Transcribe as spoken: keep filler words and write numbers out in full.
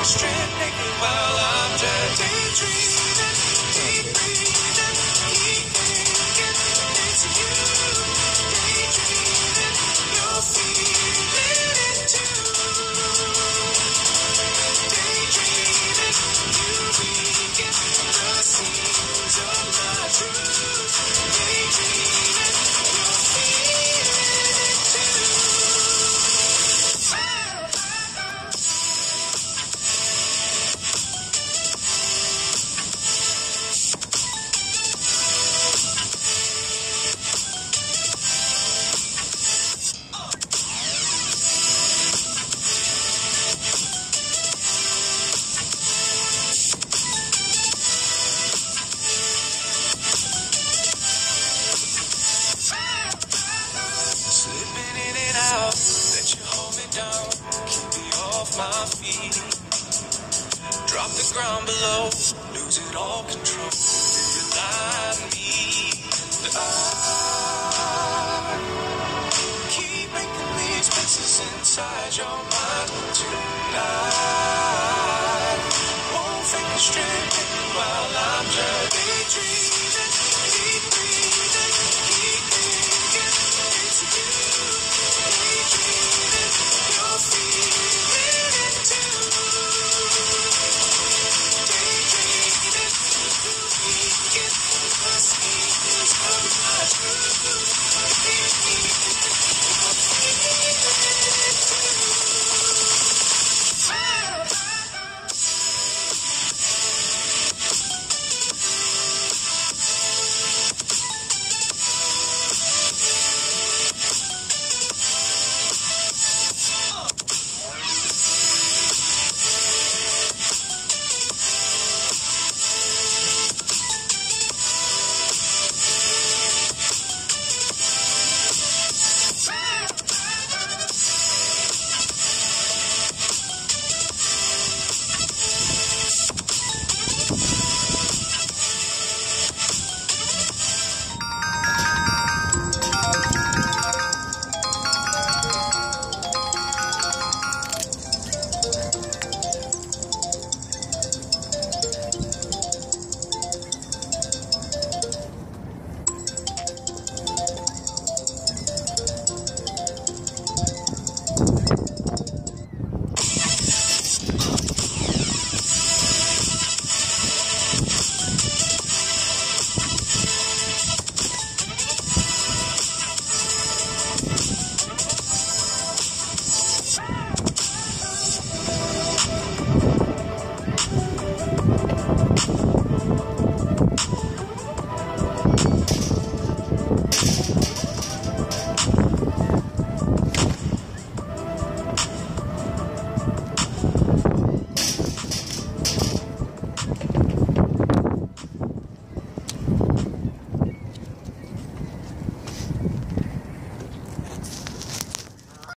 strip naked while I'm just daydreaming, keep breathing, keep thinking it's you. Daydreaming, you're feeling it too. Daydreaming, you weaken the seams of my truth. Daydreaming, you're feeling it too. Slipping in and out, let you hold me down, keep me off my feet. Drop the ground below, losing all control. You lie me, and I keep making these messes inside your mind tonight. Won't fake a strip while I'm just